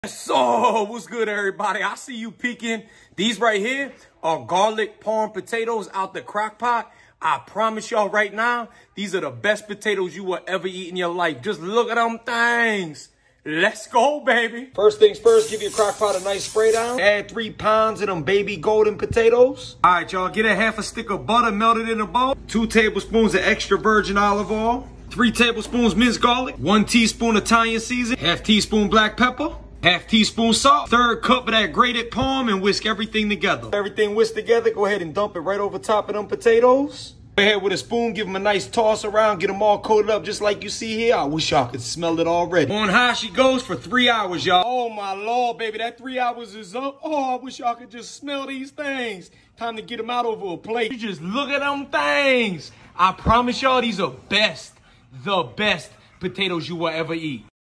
So, what's good, everybody? I see you peeking. These right here are garlic parm potatoes out the crock pot. I promise y'all right now, these are the best potatoes you will ever eat in your life. Just look at them things. Let's go, baby. First things first, give your crock pot a nice spray down. Add 3 pounds of them baby golden potatoes. All right, y'all, get a half a stick of butter melted in a bowl. 2 tablespoons of extra virgin olive oil. 3 tablespoons minced garlic. 1 teaspoon Italian seasoning. Half teaspoon black pepper. Half teaspoon salt, 1/3 cup of that grated parm, and whisk everything together. Everything whisked together, go ahead and dump it right over top of them potatoes. Go ahead with a spoon, give them a nice toss around, get them all coated up just like you see here. I wish y'all could smell it already. On high she goes for 3 hours, y'all. Oh my Lord, baby, that 3 hours is up. Oh, I wish y'all could just smell these things. Time to get them out over a plate. You just look at them things. I promise y'all, these are the best potatoes you will ever eat.